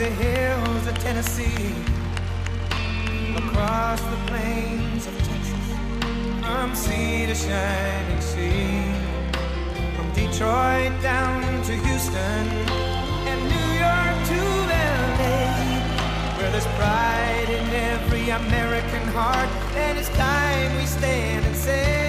the hills of Tennessee, across the plains of Texas, from sea to shining sea, from Detroit down to Houston and New York to LA, where there's pride in every American heart, and it's time we stand and say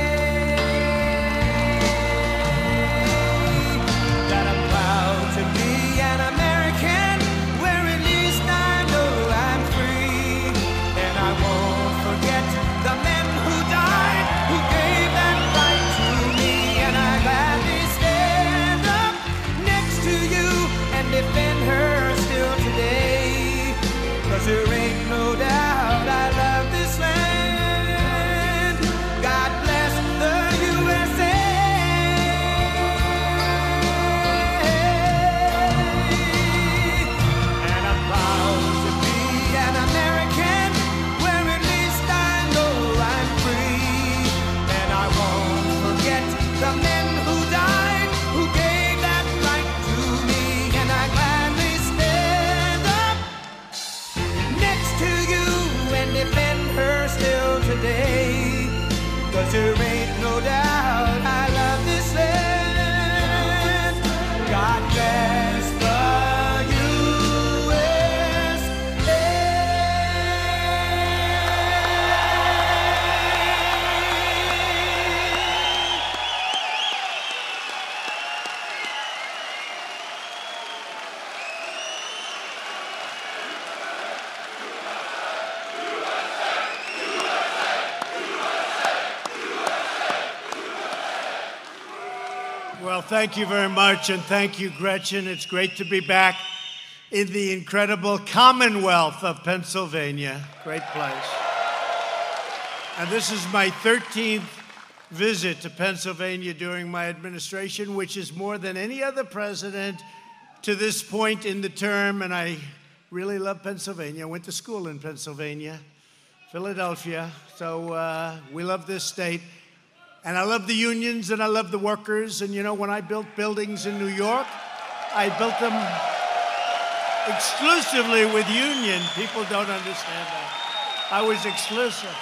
that I'm proud to be an American, where at least I know I'm free, and I won't forget the men who died, who gave that right to me, and I gladly stand up next to you and defend her still today, 'cause there ain't no doubt I love this land. God bless the USA. And I'm proud to be an American, where at least I know I'm free, and I won't forget the men who died, who gave that right to me, and I gladly stand up next to you and defend her still today, 'cause there ain't no doubt I love this land. God bless the USA. Well, thank you very much, and thank you, Gretchen. It's great to be back in the incredible Commonwealth of Pennsylvania. Great place. And this is my 13th visit to Pennsylvania during my administration, which is more than any other president to this point in the term, and I really love Pennsylvania. I went to school in Pennsylvania, Philadelphia, so we love this state. And I love the unions, and I love the workers. And you know, when I built buildings in New York, I built them exclusively with union. People don't understand that. I was exclusive.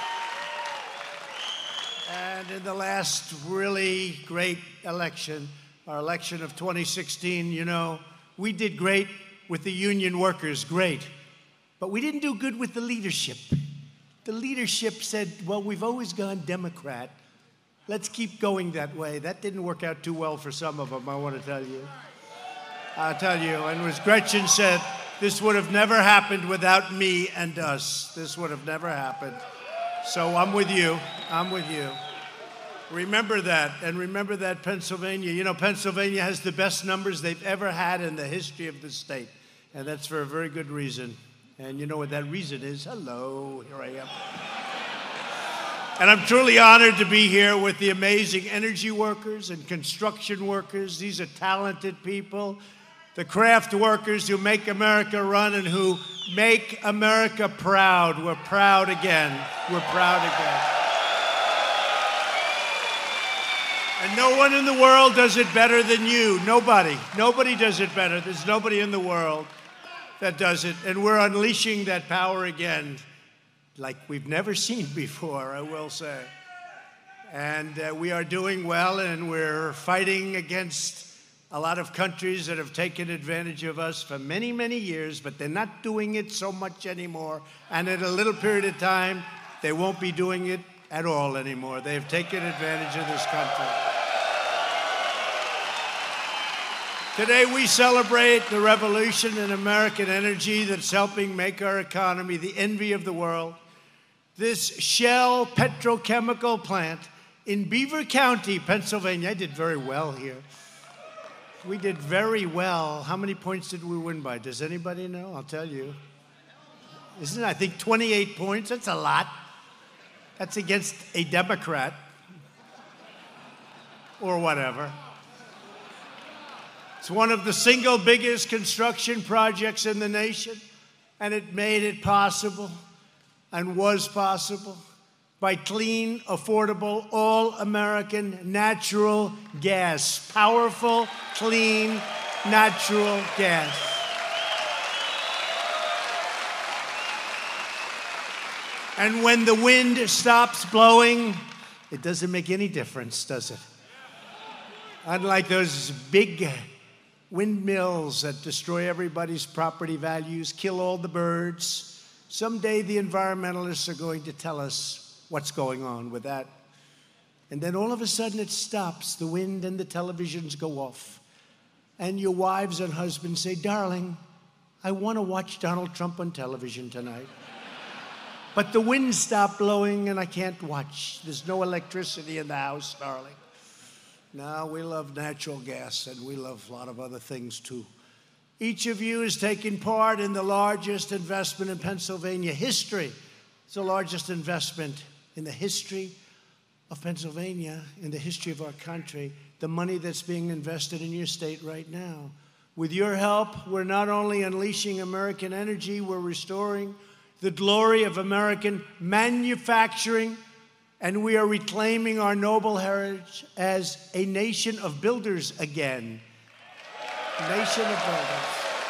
And in the last really great election, our election of 2016, you know, we did great with the union workers, great. But we didn't do good with the leadership. The leadership said, well, we've always gone Democrat. Let's keep going that way. That didn't work out too well for some of them, I want to tell you. I'll tell you, and as Gretchen said, this would have never happened without me and us. This would have never happened. So I'm with you. I'm with you. Remember that, and remember that Pennsylvania. You know, Pennsylvania has the best numbers they've ever had in the history of the state, and that's for a very good reason. And you know what that reason is? Hello, here I am. And I'm truly honored to be here with the amazing energy workers and construction workers. These are talented people. The craft workers who make America run and who make America proud. We're proud again. We're proud again. And no one in the world does it better than you. Nobody. Nobody does it better. There's nobody in the world that does it. And we're unleashing that power again, like we've never seen before, I will say. And we are doing well, and we're fighting against a lot of countries that have taken advantage of us for many, many years, but they're not doing it so much anymore. And in a little period of time, they won't be doing it at all anymore. They've taken advantage of this country. Today, we celebrate the revolution in American energy that's helping make our economy the envy of the world. This Shell petrochemical plant in Beaver County, Pennsylvania. I did very well here. We did very well. How many points did we win by? Does anybody know? I'll tell you. Isn't it, I think, 28 points? That's a lot. That's against a Democrat or whatever. It's one of the single biggest construction projects in the nation, and it made it possible and was possible by clean, affordable, all-American natural gas. Powerful, clean, natural gas. And when the wind stops blowing, it doesn't make any difference, does it? Unlike those big windmills that destroy everybody's property values, kill all the birds, someday the environmentalists are going to tell us what's going on with that. And then all of a sudden it stops. The wind and the televisions go off. And your wives and husbands say, darling, I want to watch Donald Trump on television tonight. But the wind stopped blowing and I can't watch. There's no electricity in the house, darling. No, we love natural gas and we love a lot of other things too. Each of you is taking part in the largest investment in Pennsylvania history. It's the largest investment in the history of Pennsylvania, in the history of our country, the money that's being invested in your state right now. With your help, we're not only unleashing American energy, we're restoring the glory of American manufacturing, and we are reclaiming our noble heritage as a nation of builders again. Nation of builders.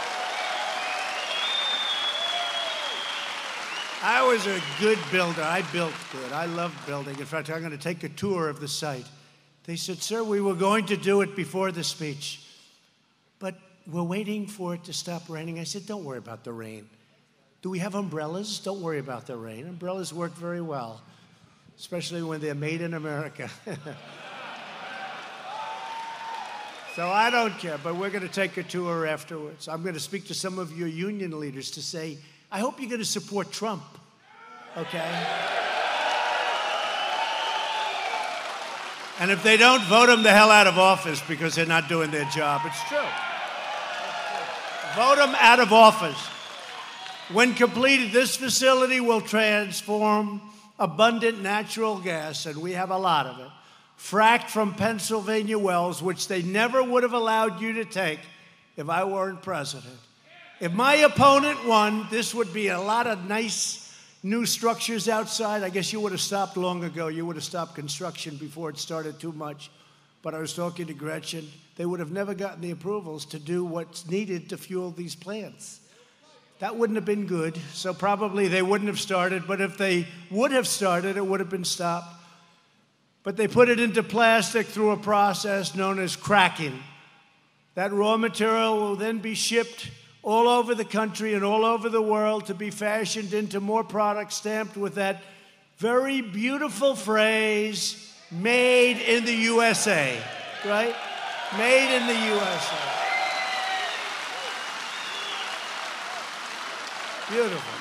I was a good builder. I built good. I love building. In fact, I'm going to take a tour of the site. They said, sir, we were going to do it before the speech, but we're waiting for it to stop raining. I said, don't worry about the rain. Do we have umbrellas? Don't worry about the rain. Umbrellas work very well, especially when they're made in America. So I don't care, but we're going to take a tour afterwards. I'm going to speak to some of your union leaders to say, I hope you're going to support Trump, okay? And if they don't, vote them the hell out of office because they're not doing their job. It's true. Vote them out of office. When completed, this facility will transform abundant natural gas, and we have a lot of it, fracked from Pennsylvania wells, which they never would have allowed you to take if I weren't president. If my opponent won, this would be a lot of nice new structures outside. I guess you would have stopped long ago. You would have stopped construction before it started too much. But I was talking to Gretchen. They would have never gotten the approvals to do what's needed to fuel these plants. That wouldn't have been good, so probably they wouldn't have started. But if they would have started, it would have been stopped. But they put it into plastic through a process known as cracking. That raw material will then be shipped all over the country and all over the world to be fashioned into more products stamped with that very beautiful phrase, made in the USA, right? Made in the USA. Beautiful.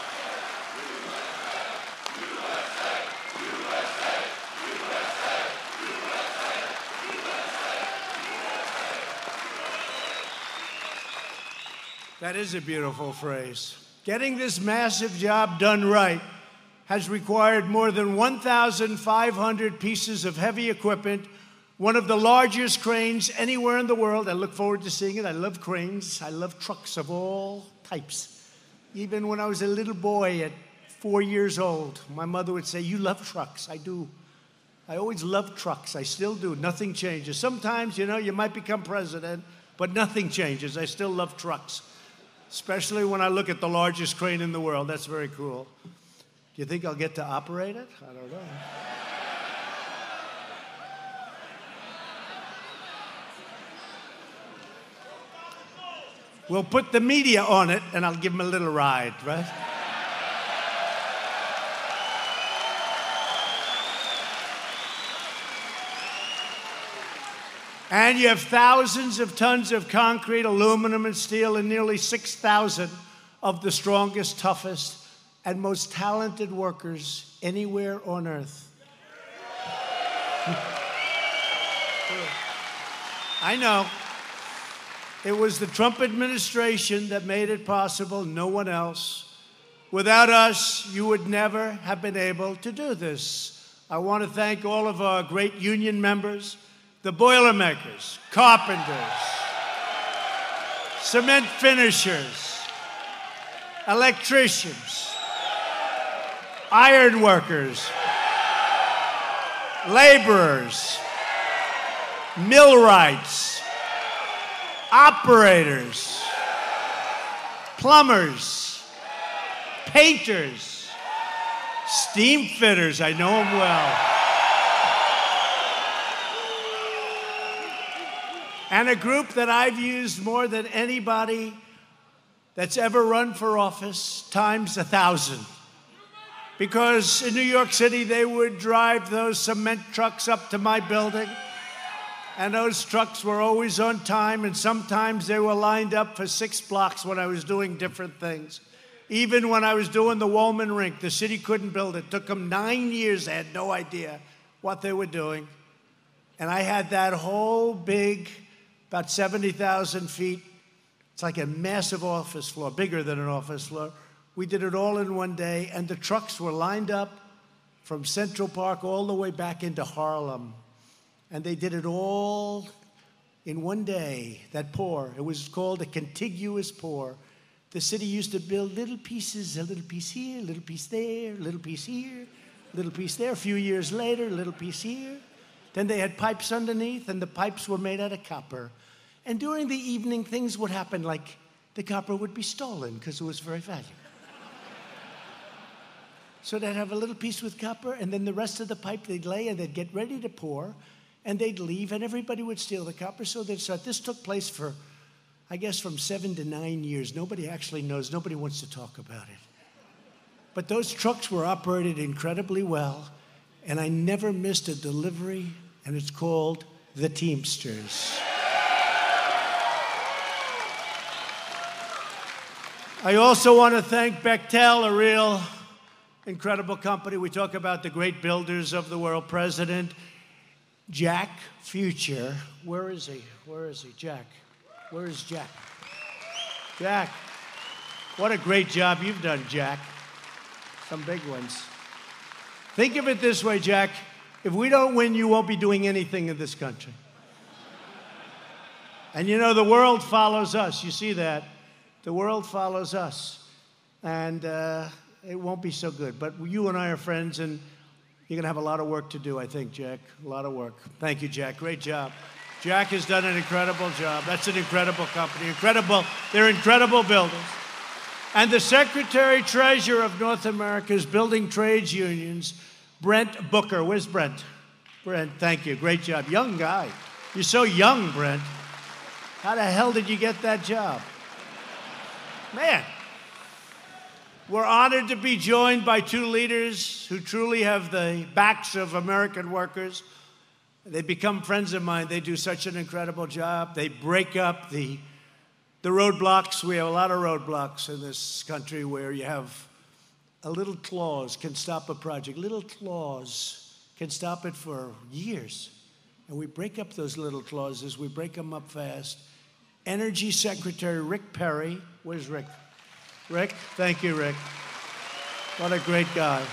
That is a beautiful phrase. Getting this massive job done right has required more than 1,500 pieces of heavy equipment, one of the largest cranes anywhere in the world. I look forward to seeing it. I love cranes. I love trucks of all types. Even when I was a little boy at 4 years old, my mother would say, you love trucks. I do. I always loved trucks. I still do. Nothing changes. Sometimes, you know, you might become president, but nothing changes. I still love trucks, especially when I look at the largest crane in the world. That's very cool. Do you think I'll get to operate it? I don't know. We'll put the media on it, and I'll give them a little ride, right? And you have thousands of tons of concrete, aluminum, and steel, and nearly 6,000 of the strongest, toughest, and most talented workers anywhere on earth. I know. It was the Trump administration that made it possible, no one else. Without us, you would never have been able to do this. I want to thank all of our great union members, the Boilermakers, carpenters, cement finishers, electricians, iron workers, laborers, millwrights, operators, plumbers, painters, Steam fitters, I know them well. And a group that I've used more than anybody that's ever run for office, times 1,000. Because in New York City, they would drive those cement trucks up to my building, and those trucks were always on time, and sometimes they were lined up for 6 blocks when I was doing different things. Even when I was doing the Wollman Rink, the city couldn't build it. It took them 9 years. They had no idea what they were doing. And I had that whole big, about 70,000 feet, it's like a massive office floor, bigger than an office floor. We did it all in one day, and the trucks were lined up from Central Park all the way back into Harlem. And they did it all in one day, that pour. It was called a contiguous pour. The city used to build little pieces, a little piece here, a little piece there, a little piece here, a little piece there. A few years later, a little piece here. Then they had pipes underneath, and the pipes were made out of copper. And during the evening, things would happen like the copper would be stolen because it was very valuable. So they'd have a little piece with copper, and then the rest of the pipe they'd lay, and they'd get ready to pour, and they'd leave, and everybody would steal the copper. So they'd start. This took place for, I guess, from 7 to 9 years. Nobody actually knows. Nobody wants to talk about it. But those trucks were operated incredibly well, and I never missed a delivery, and it's called the Teamsters. I also want to thank Bechtel, a real incredible company. We talk about the great builders of the world. President Jack Future. Where is he? Where is he? Jack. Where is Jack? Jack. What a great job you've done, Jack. Some big ones. Think of it this way, Jack. If we don't win, you won't be doing anything in this country. And you know, the world follows us. You see that? The world follows us. And it won't be so good. But you and I are friends, and you're going to have a lot of work to do, I think, Jack. A lot of work. Thank you, Jack. Great job. Jack has done an incredible job. That's an incredible company. Incredible. They're incredible builders. And the Secretary-Treasurer of North America's Building Trades Unions, Brent Booker. Where's Brent? Brent, thank you. Great job. Young guy. You're so young, Brent. How the hell did you get that job? Man. We're honored to be joined by 2 leaders who truly have the backs of American workers. They become friends of mine. They do such an incredible job. They break up the roadblocks. We have a lot of roadblocks in this country where you have a little clause can stop a project. Little clause can stop it for years. And we break up those little clauses. We break them up fast. Energy Secretary Rick Perry. Where's Rick? Rick? Thank you, Rick. What a great guy.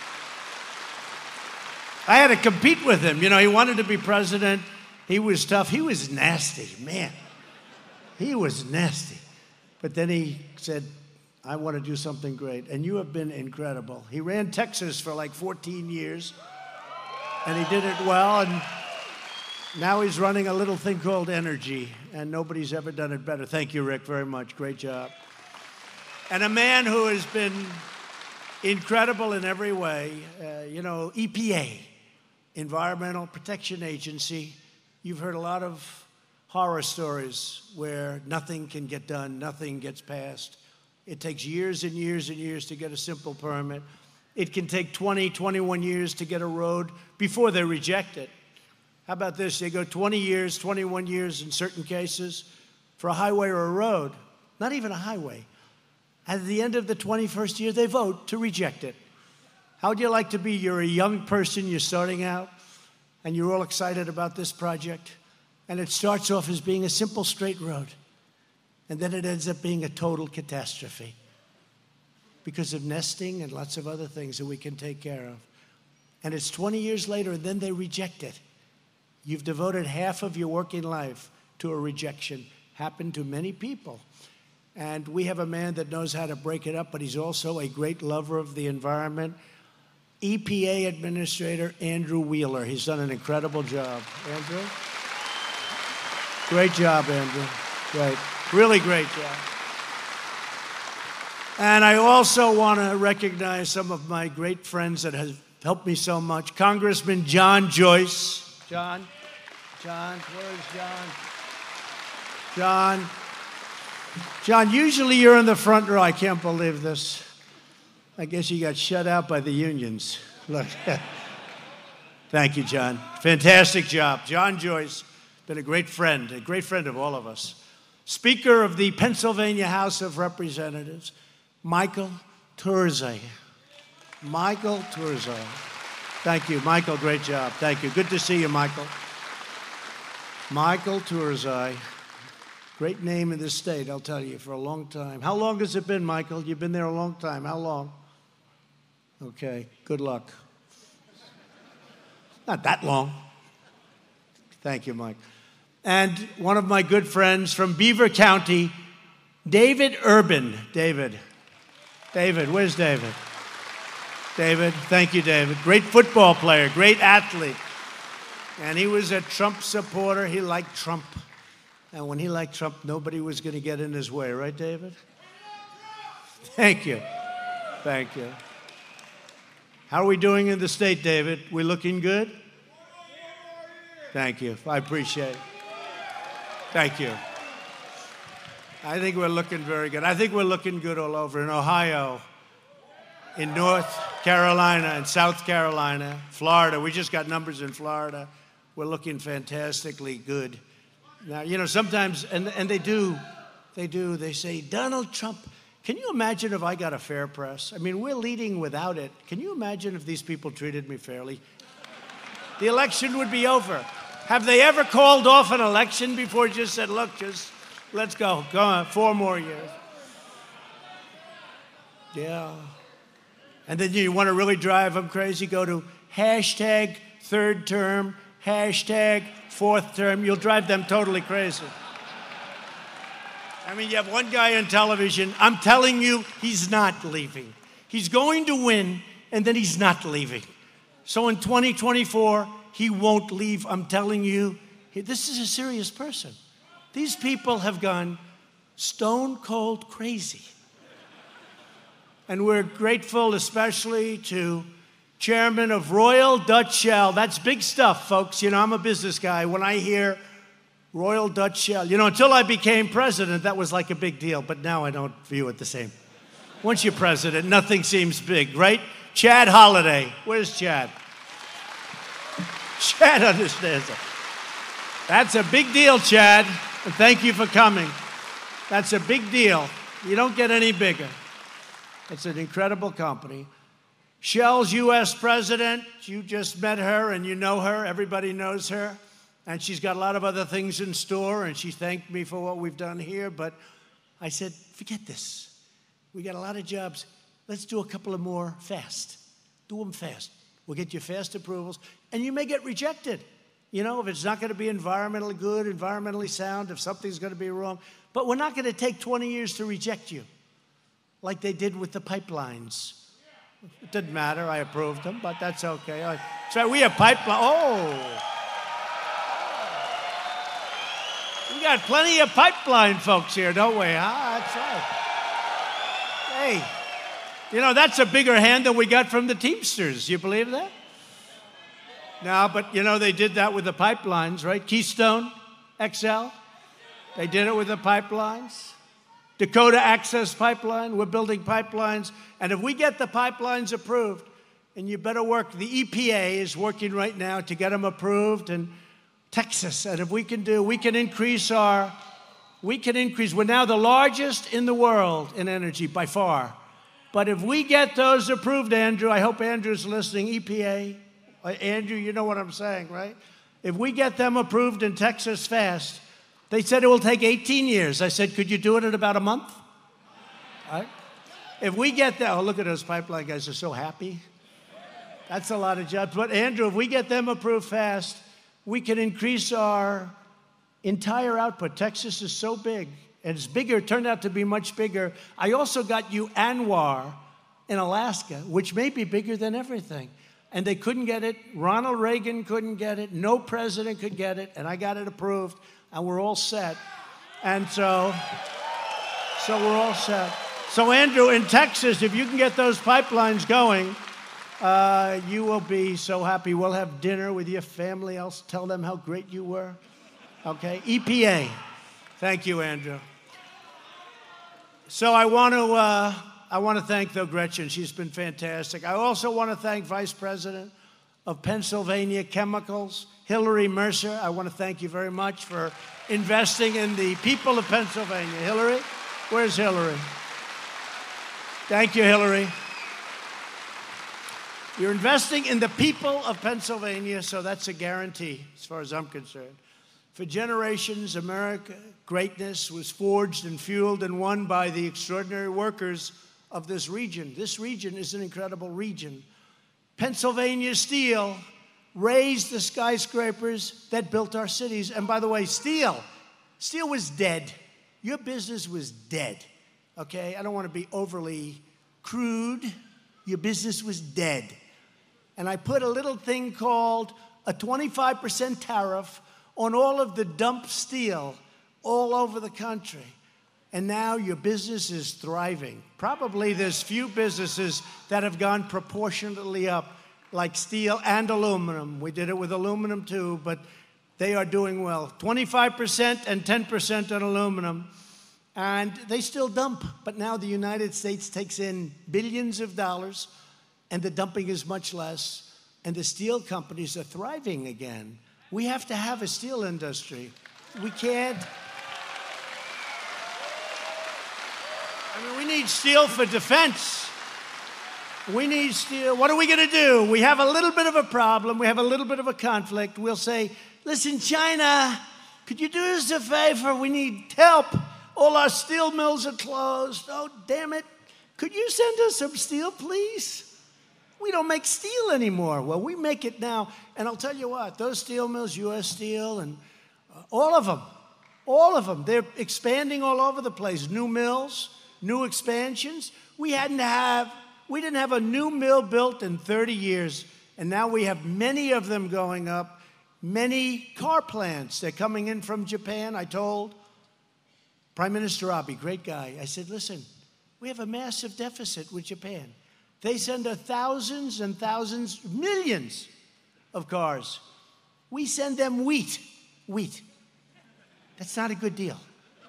I had to compete with him. You know, he wanted to be president. He was tough. He was nasty, man. He was nasty. But then he said, I want to do something great. And you have been incredible. He ran Texas for like 14 years. And he did it well. And now he's running a little thing called Energy. And nobody's ever done it better. Thank you, Rick, very much. Great job. And a man who has been incredible in every way, you know, EPA, Environmental Protection Agency. You've heard a lot of horror stories where nothing can get done, nothing gets passed. It takes years and years and years to get a simple permit. It can take 20, 21 years to get a road before they reject it. How about this? They go 20 years, 21 years in certain cases for a highway or a road, not even a highway. At the end of the 21st year, they vote to reject it. How would you like to be? You're a young person, you're starting out, and you're all excited about this project, and it starts off as being a simple straight road, and then it ends up being a total catastrophe because of nesting and lots of other things that we can take care of. And it's 20 years later, and then they reject it. You've devoted half of your working life to a rejection. Happened to many people. And we have a man that knows how to break it up, but he's also a great lover of the environment. EPA Administrator Andrew Wheeler. He's done an incredible job. Andrew? Great job, Andrew. Great. Really great job. And I also want to recognize some of my great friends that have helped me so much. Congressman John Joyce. John, where's John? John, usually you're in the front row. I can't believe this. I guess you got shut out by the unions. Look. Thank you, John. Fantastic job. John Joyce, been a great friend of all of us. Speaker of the Pennsylvania House of Representatives, Michael Turzai. Michael Turzai. Thank you, Michael. Great job. Thank you. Good to see you, Michael. Michael Turzai. Great name in this state, I'll tell you, for a long time. How long has it been, Michael? You've been there a long time. How long? Okay, good luck. Not that long. Thank you, Mike. And one of my good friends from Beaver County, David Urban. David, where's David? David, thank you, David. Great football player, great athlete. And he was a Trump supporter. He liked Trump. And when he liked Trump, nobody was going to get in his way. Right, David? Thank you. Thank you. How are we doing in the state, David? We looking good? Thank you. I appreciate it. Thank you. I think we're looking very good. I think we're looking good all over in Ohio, in North Carolina, and South Carolina, Florida. We just got numbers in Florida. We're looking fantastically good. Now, you know, sometimes, and they say, Donald Trump, can you imagine if I got a fair press? I mean, we're leading without it. Can you imagine if these people treated me fairly? The election would be over. Have they ever called off an election before, just said, look, just let's go. Go on, 4 more years. Yeah. And then you want to really drive them crazy, go to hashtag 3rd term, hashtag 4th term. You'll drive them totally crazy. I mean, you have one guy on television. I'm telling you, he's not leaving. He's going to win, and then he's not leaving. So in 2024, he won't leave. I'm telling you, this is a serious person. These people have gone stone cold crazy. And we're grateful especially to Chairman of Royal Dutch Shell. That's big stuff, folks. You know, I'm a business guy. When I hear Royal Dutch Shell, you know, until I became president, that was like a big deal. But now I don't view it the same. Once you're president, nothing seems big, right? Chad Holiday. Where's Chad? Chad understands it. That's a big deal, Chad. And thank you for coming. That's a big deal. You don't get any bigger. It's an incredible company. Shell's U.S. president, you just met her and you know her. Everybody knows her. And she's got a lot of other things in store, and she thanked me for what we've done here. But I said, forget this. We got a lot of jobs. Let's do a couple of more fast. Do them fast. We'll get you fast approvals, and you may get rejected. You know, if it's not going to be environmentally good, environmentally sound, if something's going to be wrong. But we're not going to take 20 years to reject you, like they did with the pipelines. It didn't matter. I approved them, but that's okay. So we have pipeline. Oh. We got plenty of pipeline folks here, don't we? That's right. Hey, you know, that's a bigger hand than we got from the Teamsters. You believe that? No, but, you know, they did that with the pipelines, right? Keystone XL, they did it with the pipelines. Dakota Access Pipeline, we're building pipelines. And if we get the pipelines approved, and you better work, the EPA is working right now to get them approved, and Texas, and if we can increase, we're now the largest in the world in energy by far. But if we get those approved, Andrew, I hope Andrew's listening, EPA, Andrew, you know what I'm saying, right? If we get them approved in Texas fast, they said it will take 18 years. I said, could you do it in about a month? All right? If we get that, oh, look at those pipeline guys, they're so happy. That's a lot of jobs. But Andrew, if we get them approved fast, we can increase our entire output. Texas is so big, and it's bigger, it turned out to be much bigger. I also got you ANWR in Alaska, which may be bigger than everything. And they couldn't get it. Ronald Reagan couldn't get it. No president could get it. And I got it approved, and we're all set. And so we're all set. So, Andrew, in Texas, if you can get those pipelines going, you will be so happy. We'll have dinner with your family. I'll tell them how great you were. Okay? EPA. Thank you, Andrew. So I want to thank, though, Gretchen. She's been fantastic. I also want to thank Vice President of Pennsylvania Chemicals, Hillary Mercer. I want to thank you very much for investing in the people of Pennsylvania. Hillary? Where's Hillary? Thank you, Hillary. You're investing in the people of Pennsylvania, so that's a guarantee as far as I'm concerned. For generations, America's greatness was forged and fueled and won by the extraordinary workers of this region. This region is an incredible region. Pennsylvania Steel raised the skyscrapers that built our cities. And by the way, steel was dead. Your business was dead, okay? I don't want to be overly crude. Your business was dead. And I put a little thing called a 25% tariff on all of the dumped steel all over the country. And now your business is thriving. Probably there's few businesses that have gone proportionately up, like steel and aluminum. We did it with aluminum too, but they are doing well. 25% and 10% on aluminum. And they still dump, but now the United States takes in billions of dollars, and the dumping is much less, and the steel companies are thriving again. We have to have a steel industry. We can't. I mean, we need steel for defense. We need steel. What are we going to do? We have a little bit of a problem. We have a little bit of a conflict. We'll say, listen, China, could you do us a favor? We need help. All our steel mills are closed. Oh, damn it. Could you send us some steel, please? We don't make steel anymore. Well, we make it now. And I'll tell you what, those steel mills, U.S. Steel, and all of them, they're expanding all over the place. New mills, new expansions. We didn't have a new mill built in 30 years, and now we have many of them going up. Many car plants, they're coming in from Japan. I told Prime Minister Abe, great guy, I said, listen, we have a massive deficit with Japan. They send us thousands and thousands, millions of cars. We send them wheat. That's not a good deal.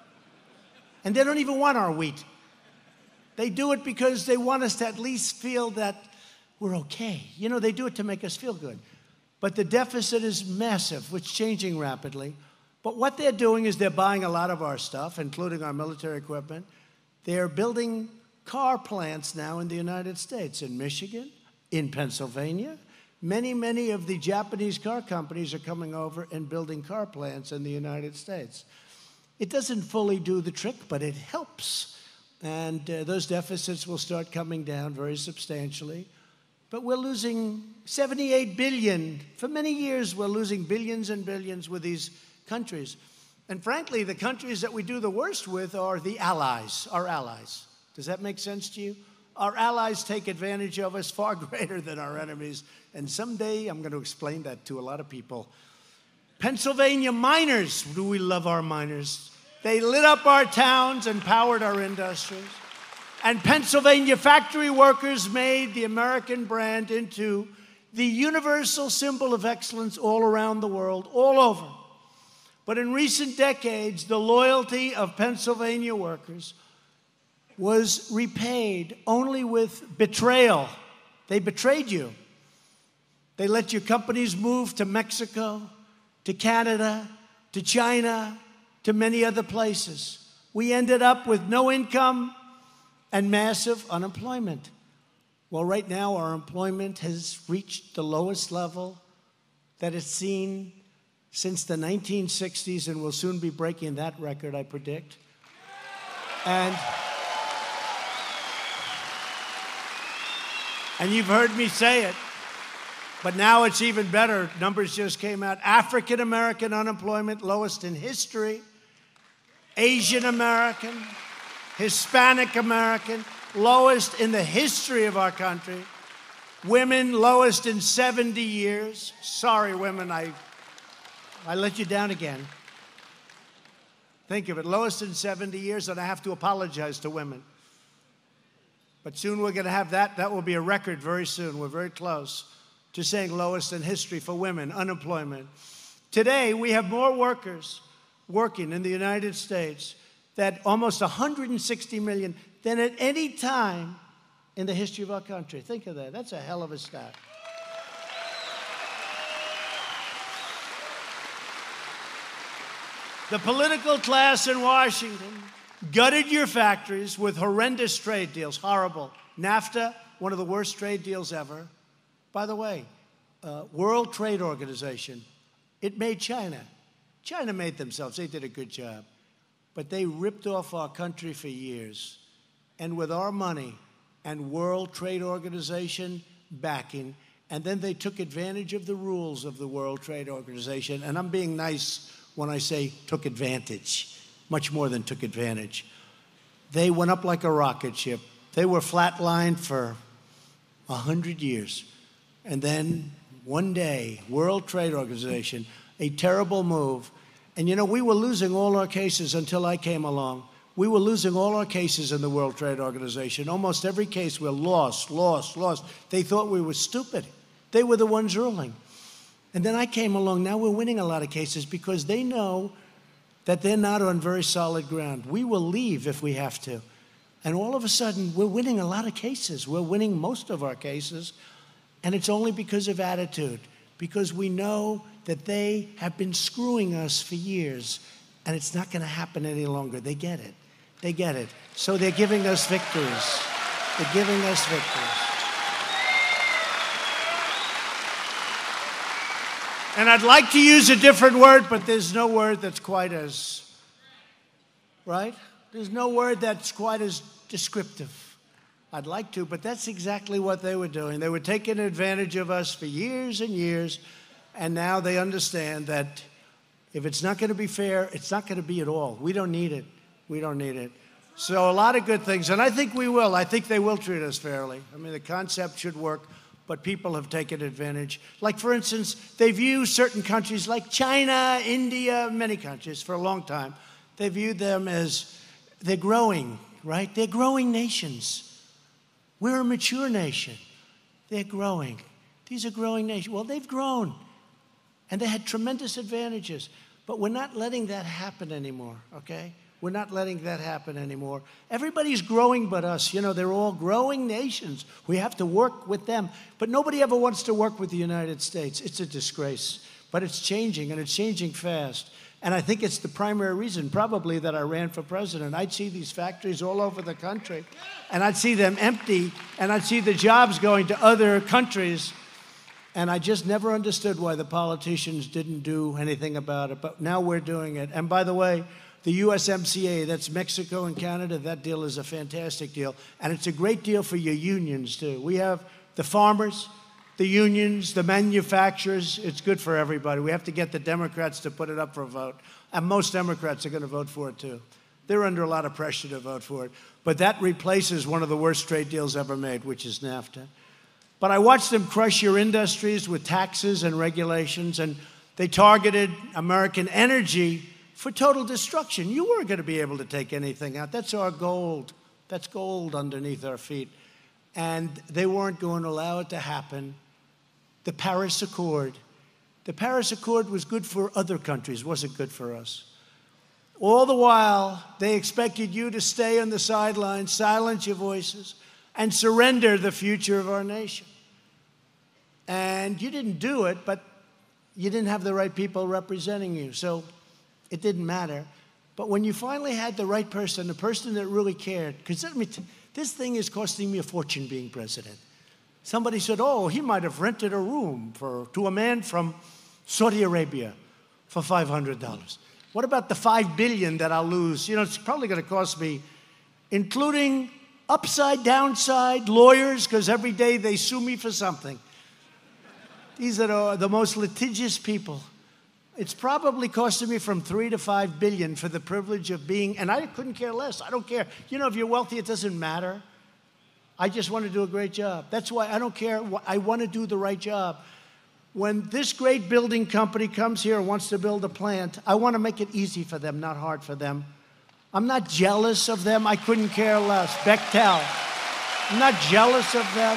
And they don't even want our wheat. They do it because they want us to at least feel that we're okay. You know, they do it to make us feel good. But the deficit is massive, it's changing rapidly. But what they're doing is they're buying a lot of our stuff, including our military equipment. They're building car plants now in the United States, in Michigan, in Pennsylvania. Many of the Japanese car companies are coming over and building car plants in the United States. It doesn't fully do the trick, but it helps. And those deficits will start coming down very substantially. But we're losing $78 billion. For many years, we're losing billions and billions with these countries. And frankly, the countries that we do the worst with are the allies, our allies. Does that make sense to you? Our allies take advantage of us far greater than our enemies. And someday I'm going to explain that to a lot of people. Pennsylvania miners, do we love our miners? They lit up our towns and powered our industries. And Pennsylvania factory workers made the American brand into the universal symbol of excellence all around the world, all over. But in recent decades, the loyalty of Pennsylvania workers was repaid only with betrayal. They betrayed you. They let your companies move to Mexico, to Canada, to China, to many other places. We ended up with no income and massive unemployment. Well, right now, our employment has reached the lowest level that it's seen since the 1960s, and we'll soon be breaking that record, I predict. And you've heard me say it, but now it's even better. Numbers just came out. African American unemployment, lowest in history. Asian American, Hispanic American, lowest in the history of our country. Women, lowest in 70 years. Sorry, women, I let you down again. Think of it, lowest in 70 years, and I have to apologize to women. But soon we're going to have that. That will be a record very soon. We're very close to saying lowest in history for women, unemployment. Today, we have more workers working in the United States, that almost 160 million, than at any time in the history of our country. Think of that. That's a hell of a stat. The political class in Washington gutted your factories with horrendous trade deals, horrible. NAFTA, one of the worst trade deals ever. By the way, World Trade Organization, it made China. China made themselves. They did a good job. But they ripped off our country for years. And with our money and World Trade Organization backing, and then they took advantage of the rules of the World Trade Organization. And I'm being nice when I say took advantage, much more than took advantage. They went up like a rocket ship. They were flatlined for 100 years. And then one day, World Trade Organization, a terrible move. And you know, we were losing all our cases until I came along. We were losing all our cases in the World Trade Organization. Almost every case we lost. They thought we were stupid. They were the ones ruling. And then I came along. Now we're winning a lot of cases because they know that they're not on very solid ground. We will leave if we have to. And all of a sudden, we're winning a lot of cases. We're winning most of our cases. And it's only because of attitude, because we know that they have been screwing us for years, and it's not going to happen any longer. They get it. They get it. So they're giving us victories. They're giving us victories. And I'd like to use a different word, but there's no word that's quite as, right? There's no word that's quite as descriptive. I'd like to, but that's exactly what they were doing. They were taking advantage of us for years and years, and now they understand that if it's not going to be fair, it's not going to be at all. We don't need it. We don't need it. So a lot of good things, and I think we will. I think they will treat us fairly. I mean, the concept should work, but people have taken advantage. Like, for instance, they view certain countries like China, India, many countries for a long time. They viewed them as they're growing, right? They're growing nations. We're a mature nation. They're growing. These are growing nations. Well, they've grown, and they had tremendous advantages. But we're not letting that happen anymore, okay? We're not letting that happen anymore. Everybody's growing but us. You know, they're all growing nations. We have to work with them. But nobody ever wants to work with the United States. It's a disgrace. But it's changing, and it's changing fast. And I think it's the primary reason, probably, that I ran for president. I'd see these factories all over the country, and I'd see them empty, and I'd see the jobs going to other countries. And I just never understood why the politicians didn't do anything about it. But now we're doing it. And by the way, the USMCA, that's Mexico and Canada, that deal is a fantastic deal. And it's a great deal for your unions, too. We have the farmers, the unions, the manufacturers. It's good for everybody. We have to get the Democrats to put it up for a vote. And most Democrats are going to vote for it, too. They're under a lot of pressure to vote for it. But that replaces one of the worst trade deals ever made, which is NAFTA. But I watched them crush your industries with taxes and regulations, and they targeted American energy for total destruction. You weren't going to be able to take anything out. That's our gold. That's gold underneath our feet. And they weren't going to allow it to happen. The Paris Accord. The Paris Accord was good for other countries, wasn't good for us. All the while, they expected you to stay on the sidelines, silence your voices, and surrender the future of our nation. And you didn't do it, but you didn't have the right people representing you. So it didn't matter. But when you finally had the right person, the person that really cared, because this thing is costing me a fortune being president. Somebody said, oh, he might have rented a room to a man from Saudi Arabia for $500. What about the $5 billion that I'll lose? You know, it's probably going to cost me, including upside, downside, lawyers, because every day they sue me for something. These are the most litigious people. It's probably costing me from $3 to $5 billion for the privilege of being, and I couldn't care less. I don't care. You know, if you're wealthy, it doesn't matter. I just want to do a great job. That's why I don't care. I want to do the right job. When this great building company comes here and wants to build a plant, I want to make it easy for them, not hard for them. I'm not jealous of them. I couldn't care less. Bechtel. I'm not jealous of them.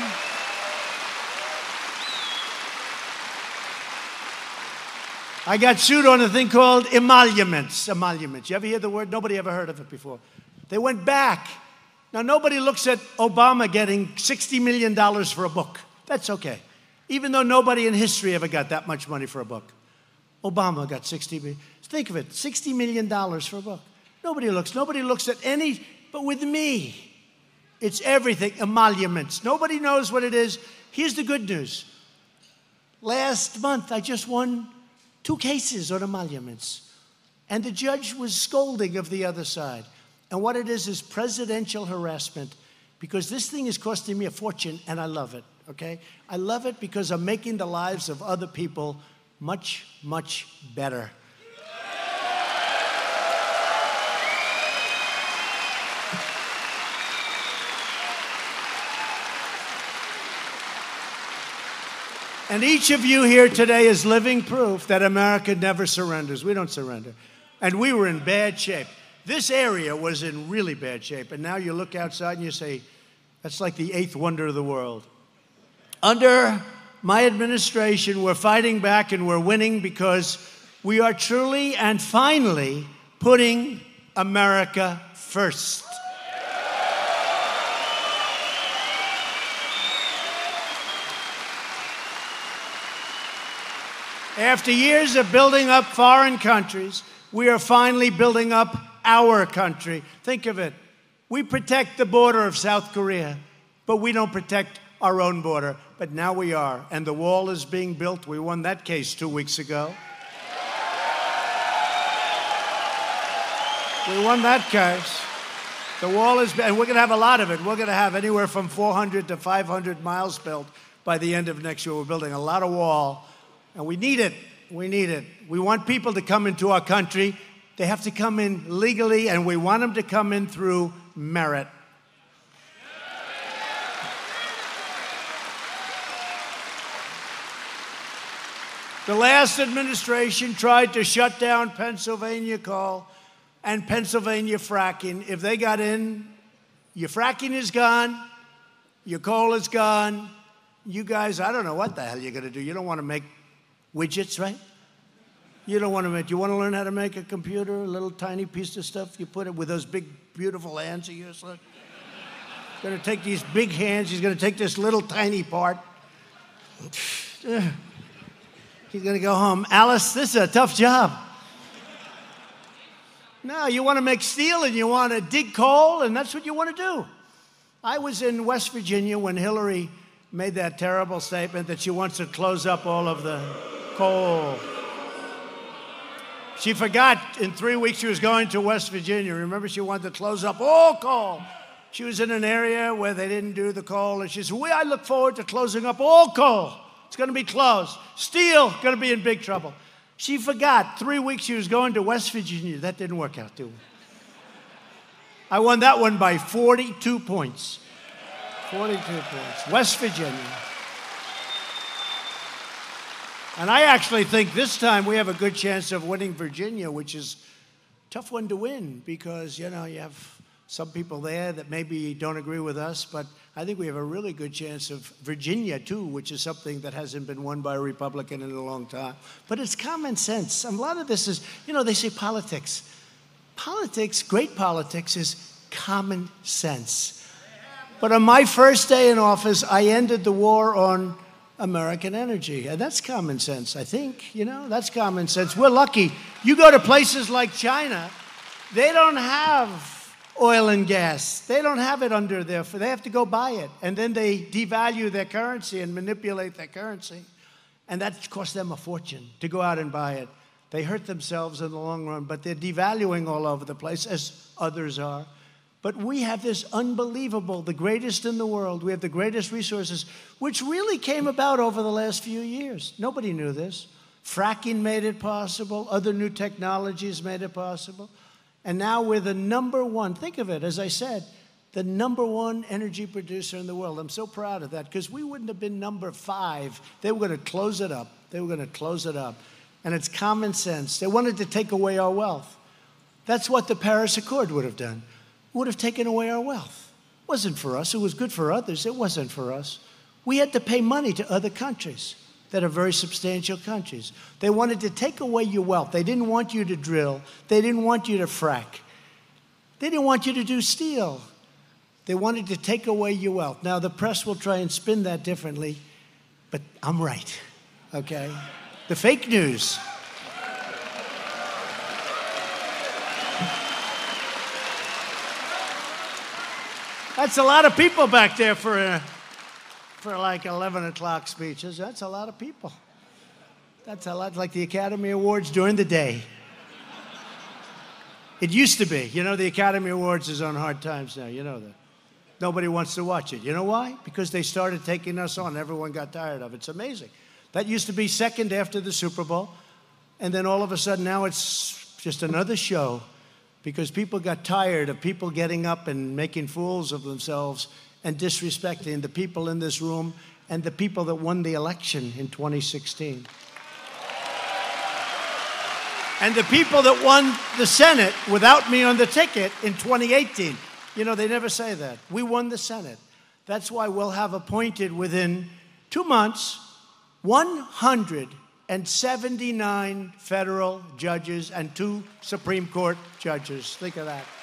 I got sued on a thing called emoluments. Emoluments. You ever hear the word? Nobody ever heard of it before. They went back. Now, nobody looks at Obama getting $60 million for a book. That's okay. Even though nobody in history ever got that much money for a book. Obama got $60 million. Think of it, $60 million for a book. Nobody looks at any, but with me, it's everything, emoluments. Nobody knows what it is. Here's the good news. Last month, I just won 2 cases on emoluments. And the judge was scolding of the other side. And what it is presidential harassment, because this thing is costing me a fortune, and I love it, okay? I love it because I'm making the lives of other people much, much better. And each of you here today is living proof that America never surrenders. We don't surrender. And we were in bad shape. This area was in really bad shape. And now you look outside and you say, that's like the 8th wonder of the world. Under my administration, we're fighting back and we're winning because we are truly and finally putting America first. After years of building up foreign countries, we are finally building up our country. Think of it. We protect the border of South Korea, but we don't protect our own border. But now we are, and the wall is being built. We won that case 2 weeks ago. We won that case. The wall is, and we're going to have a lot of it. We're going to have anywhere from 400 to 500 miles built by the end of next year. We're building a lot of wall. And we need it. We need it. We want people to come into our country. They have to come in legally, and we want them to come in through merit. The last administration tried to shut down Pennsylvania coal and Pennsylvania fracking. If they got in, your fracking is gone, your coal is gone. You guys, I don't know what the hell you're going to do. You don't want to make widgets, right? You don't want to make, you want to learn how to make a computer, a little tiny piece of stuff, you put it with those big, beautiful hands of yours. Look. He's going to take these big hands, he's going to take this little tiny part. He's going to go home. Alice, this is a tough job. No, you want to make steel and you want to dig coal, and that's what you want to do. I was in West Virginia when Hillary made that terrible statement that she wants to close up all of the coal. She forgot in 3 weeks she was going to West Virginia. Remember, she wanted to close up all coal. She was in an area where they didn't do the coal, and she said, I look forward to closing up all coal. It's going to be closed. Steel, going to be in big trouble. She forgot 3 weeks she was going to West Virginia. That didn't work out too well. I won that one by 42 points. 42 points. West Virginia. And I actually think this time we have a good chance of winning Virginia, which is a tough one to win because, you know, you have some people there that maybe don't agree with us, but I think we have a really good chance of Virginia, too, which is something that hasn't been won by a Republican in a long time. But it's common sense. And a lot of this is, you know, they say politics. Politics, great politics, is common sense. But on my first day in office, I ended the war on American energy. And that's common sense, I think. You know, that's common sense. We're lucky. You go to places like China, they don't have oil and gas. They don't have it under there. They have to go buy it. And then they devalue their currency and manipulate their currency. And that costs them a fortune to go out and buy it. They hurt themselves in the long run, but they're devaluing all over the place, as others are. But we have this unbelievable, the greatest in the world. We have the greatest resources, which really came about over the last few years. Nobody knew this. Fracking made it possible. Other new technologies made it possible. And now we're the number one, think of it, as I said, the number one energy producer in the world. I'm so proud of that because we wouldn't have been number 5. They were going to close it up. They were going to close it up. And it's common sense. They wanted to take away our wealth. That's what the Paris Accord would have done. It would have taken away our wealth. It wasn't for us. It was good for others. It wasn't for us. We had to pay money to other countries that are very substantial countries. They wanted to take away your wealth. They didn't want you to drill. They didn't want you to frack. They didn't want you to do steel. They wanted to take away your wealth. Now, the press will try and spin that differently, but I'm right, okay? The fake news. That's a lot of people back there for like 11 o'clock speeches. That's a lot of people. That's a lot like the Academy Awards during the day. It used to be. You know, the Academy Awards is on hard times now. You know that. Nobody wants to watch it. You know why? Because they started taking us on. Everyone got tired of it. It's amazing. That used to be second after the Super Bowl. And then all of a sudden now it's just another show because people got tired of people getting up and making fools of themselves and disrespecting the people in this room and the people that won the election in 2016. And the people that won the Senate without me on the ticket in 2018. You know, they never say that. We won the Senate. That's why we'll have appointed within 2 months 179 federal judges and 2 Supreme Court judges. Think of that.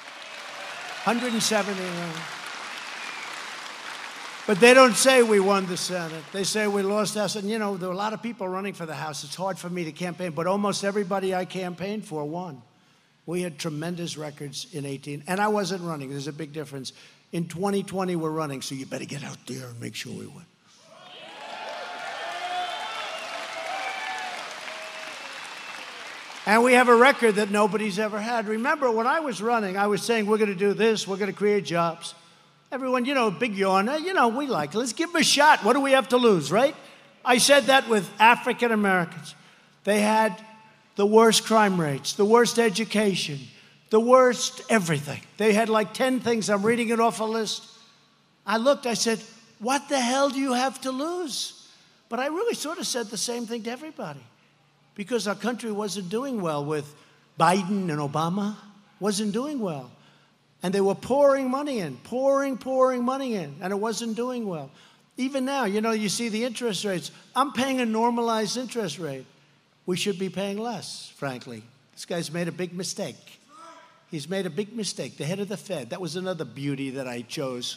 179. But they don't say we won the Senate. They say we lost the House. And, you know, there are a lot of people running for the House. It's hard for me to campaign, but almost everybody I campaigned for won. We had tremendous records in 18, and I wasn't running. There's a big difference. In 2020, we're running, so you better get out there and make sure we win. And we have a record that nobody's ever had. Remember, when I was running, I was saying, we're going to do this, we're going to create jobs. Everyone, you know, big yawn, you know, we like it. Let's give them a shot. What do we have to lose, right? I said that with African Americans. They had the worst crime rates, the worst education, the worst everything. They had like 10 things. I'm reading it off a list. I looked, I said, what the hell do you have to lose? But I really sort of said the same thing to everybody because our country wasn't doing well with Biden and Obama, wasn't doing well. And they were pouring money in, pouring money in, and it wasn't doing well. Even now, you know, you see the interest rates. I'm paying a normalized interest rate. We should be paying less, frankly. This guy's made a big mistake. He's made a big mistake. The head of the Fed, that was another beauty that I chose.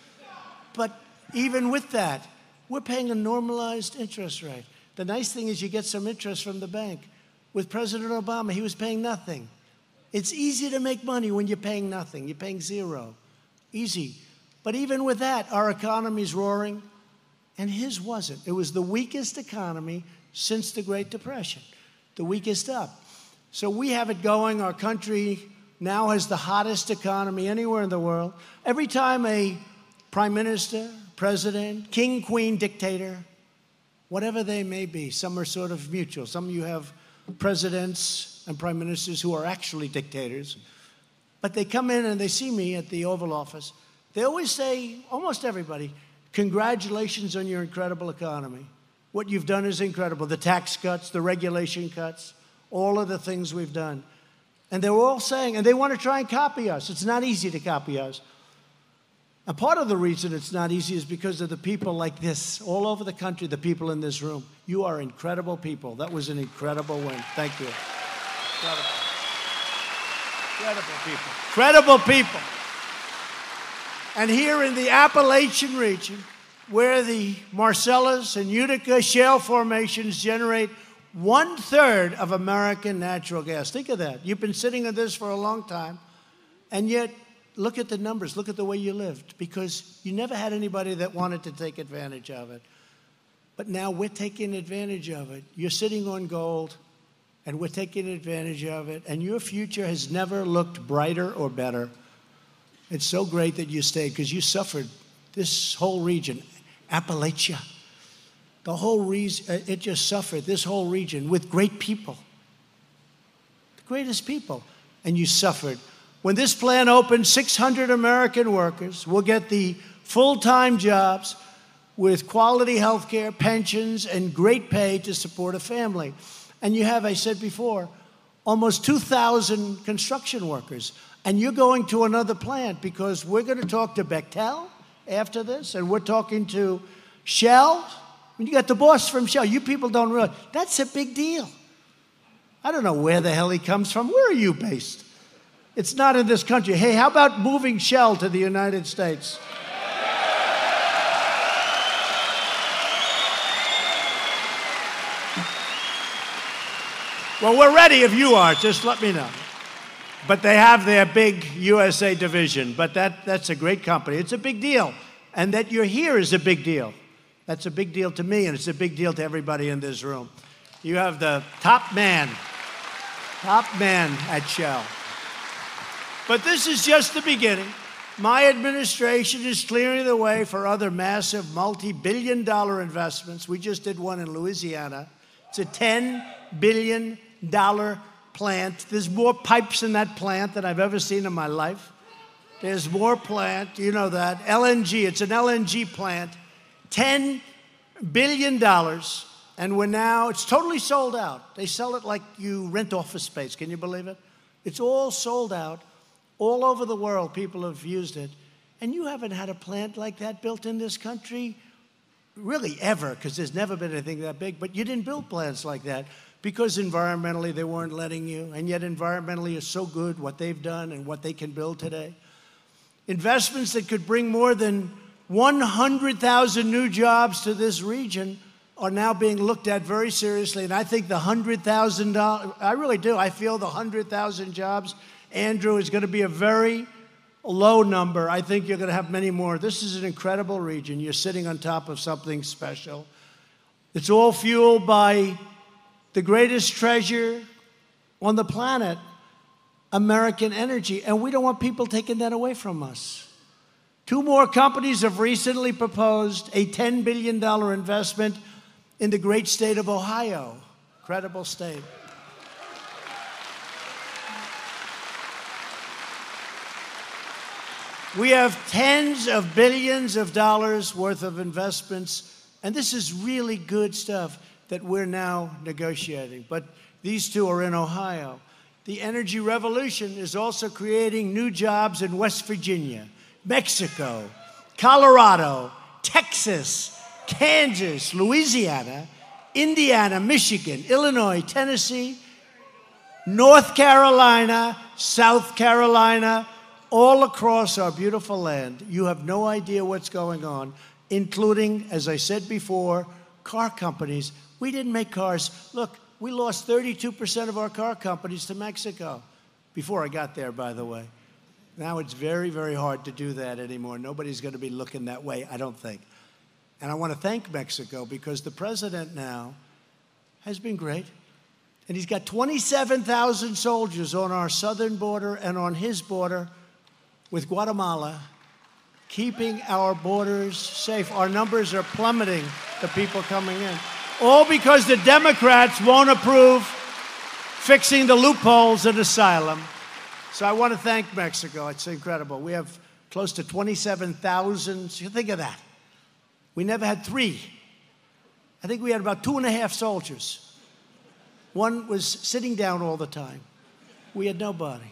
But even with that, we're paying a normalized interest rate. The nice thing is you get some interest from the bank. With President Obama, he was paying nothing. It's easy to make money when you're paying nothing. You're paying zero. Easy. But even with that, our economy's roaring, and his wasn't. It was the weakest economy since the Great Depression, the weakest up. So we have it going. Our country now has the hottest economy anywhere in the world. Every time a prime minister, president, king, queen, dictator, whatever they may be, some are sort of mutual. Some of you have presidents and prime ministers who are actually dictators. But they come in and they see me at the Oval Office. They always say, almost everybody, congratulations on your incredible economy. What you've done is incredible. The tax cuts, the regulation cuts, all of the things we've done. And they're all saying, and they want to try and copy us. It's not easy to copy us. And part of the reason it's not easy is because of the people like this, all over the country, the people in this room. You are incredible people. That was an incredible win. Thank you. Incredible. Incredible people. Incredible people. And here in the Appalachian region, where the Marcellus and Utica shale formations generate 1/3 of American natural gas. Think of that. You've been sitting on this for a long time, and yet look at the numbers. Look at the way you lived, because you never had anybody that wanted to take advantage of it. But now we're taking advantage of it. You're sitting on gold, and we're taking advantage of it, and your future has never looked brighter or better. It's so great that you stayed, because you suffered. This whole region, Appalachia, the whole region, it just suffered, this whole region, with great people, the greatest people, and you suffered. When this plant opens, 600 American workers will get the full-time jobs with quality health care, pensions, and great pay to support a family. And you have, I said before, almost 2,000 construction workers. And you're going to another plant because we're going to talk to Bechtel after this, and we're talking to Shell. When you got the boss from Shell, you people don't realize that's a big deal. I don't know where the hell he comes from. Where are you based? It's not in this country. Hey, how about moving Shell to the United States? Well, we're ready if you are. Just let me know. But they have their big USA division. But that's a great company. It's a big deal. And that you're here is a big deal. That's a big deal to me, and it's a big deal to everybody in this room. You have the top man at Shell. But this is just the beginning. My administration is clearing the way for other massive multi-billion-dollar investments. We just did one in Louisiana. It's a $10 billion plant. There's more pipes in that plant than I've ever seen in my life. There's more plant, you know that. LNG, it's an LNG plant. $10 billion, and it's totally sold out. They sell it like you rent office space. Can you believe it? It's all sold out. All over the world, people have used it. And you haven't had a plant like that built in this country, really ever, because there's never been anything that big. But you didn't build plants like that because environmentally they weren't letting you. And yet environmentally is so good what they've done and what they can build today. Investments that could bring more than 100,000 new jobs to this region are now being looked at very seriously. And I think the $100,000, I really do. I feel the 100,000 jobs, Andrew, is going to be a very low number. I think you're going to have many more. This is an incredible region. You're sitting on top of something special. It's all fueled by the greatest treasure on the planet, American energy. And we don't want people taking that away from us. 2 more companies have recently proposed a $10 billion investment in the great state of Ohio. Incredible state. We have tens of billions of dollars worth of investments, and this is really good stuff that we're now negotiating. But these 2 are in Ohio. The energy revolution is also creating new jobs in West Virginia, Mexico, Colorado, Texas, Kansas, Louisiana, Indiana, Michigan, Illinois, Tennessee, North Carolina, South Carolina, all across our beautiful land. You have no idea what's going on, including, as I said before, car companies. We didn't make cars. Look, we lost 32% of our car companies to Mexico. Before I got there, by the way. Now it's very, very hard to do that anymore. Nobody's going to be looking that way, I don't think. And I want to thank Mexico because the president now has been great. And he's got 27,000 soldiers on our southern border and on his border with Guatemala, keeping our borders safe. Our numbers are plummeting, the people coming in. All because the Democrats won't approve fixing the loopholes in asylum. So I want to thank Mexico. It's incredible. We have close to 27,000. Think of that. We never had 3. I think we had about 2.5 soldiers. One was sitting down all the time. We had nobody.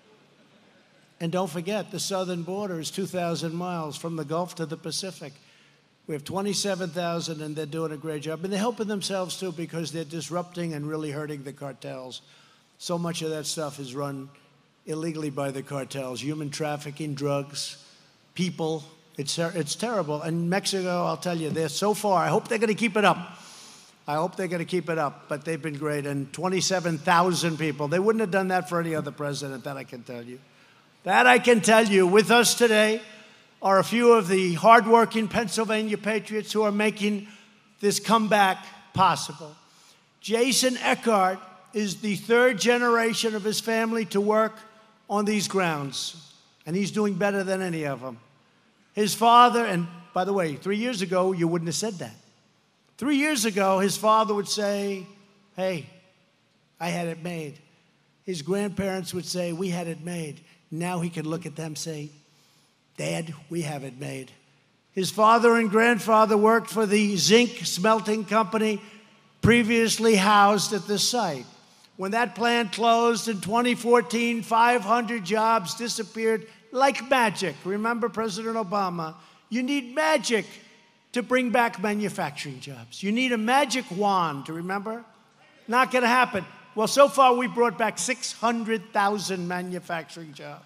And don't forget, the southern border is 2,000 miles from the Gulf to the Pacific. We have 27,000, and they're doing a great job. And they're helping themselves, too, because they're disrupting and really hurting the cartels. So much of that stuff is run illegally by the cartels. Human trafficking, drugs, people. It's terrible. And Mexico, I'll tell you, they're so far. I hope they're going to keep it up. I hope they're going to keep it up. But they've been great. And 27,000 people. They wouldn't have done that for any other president, that I can tell you. That I can tell you. With us today are a few of the hardworking Pennsylvania patriots who are making this comeback possible. Jason Eckhart is the 3rd generation of his family to work on these grounds, and he's doing better than any of them. His father, and by the way, 3 years ago, you wouldn't have said that. 3 years ago, his father would say, hey, I had it made. His grandparents would say, we had it made. Now he can look at them and say, Dad, we have it made. His father and grandfather worked for the zinc smelting company previously housed at this site. When that plant closed in 2014, 500 jobs disappeared like magic. Remember President Obama? You need magic to bring back manufacturing jobs. You need a magic wand, to remember? Not going to happen. Well, so far we brought back 600,000 manufacturing jobs.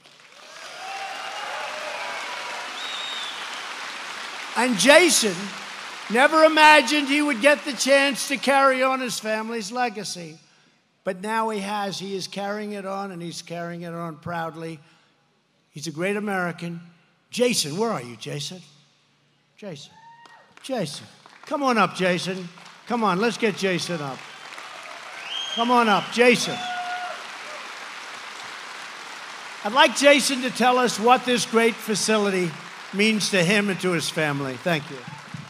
And Jason never imagined he would get the chance to carry on his family's legacy. But now he has. He is carrying it on, and he's carrying it on proudly. He's a great American. Jason, where are you, Jason? Jason. Jason. Come on up, Jason. Come on, let's get Jason up. Come on up, Jason. I'd like Jason to tell us what this great facility means to him and to his family. Thank you.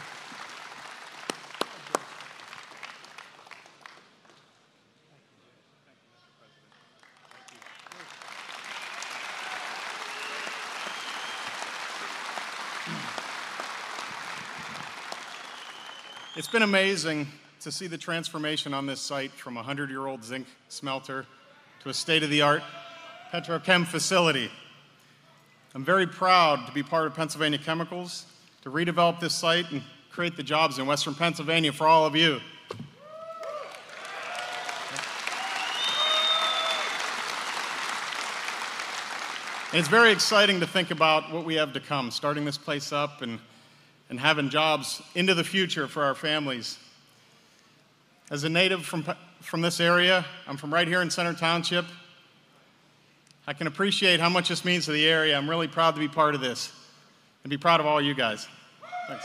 It's been amazing to see the transformation on this site from a 100-year-old zinc smelter to a state-of-the-art petrochem facility. I'm very proud to be part of Pennsylvania Chemicals, to redevelop this site and create the jobs in Western Pennsylvania for all of you. And it's very exciting to think about what we have to come, starting this place up and having jobs into the future for our families. As a native from this area, I'm from right here in Center Township. I can appreciate how much this means to the area. I'm really proud to be part of this and be proud of all you guys. Thanks.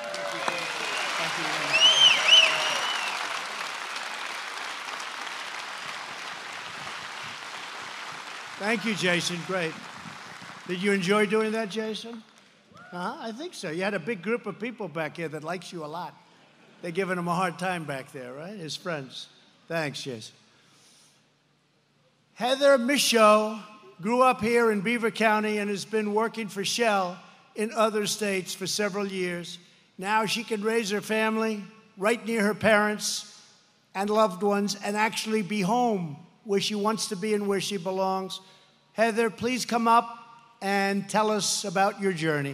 Thank you, Jason. Great. Did you enjoy doing that, Jason? I think so. You had a big group of people back here that likes you a lot. They're giving him a hard time back there, right? His friends. Thanks, Jason. Heather Michaud grew up here in Beaver County and has been working for Shell in other states for several years. Now she can raise her family right near her parents and loved ones and actually be home where she wants to be and where she belongs. Heather, please come up and tell us about your journey.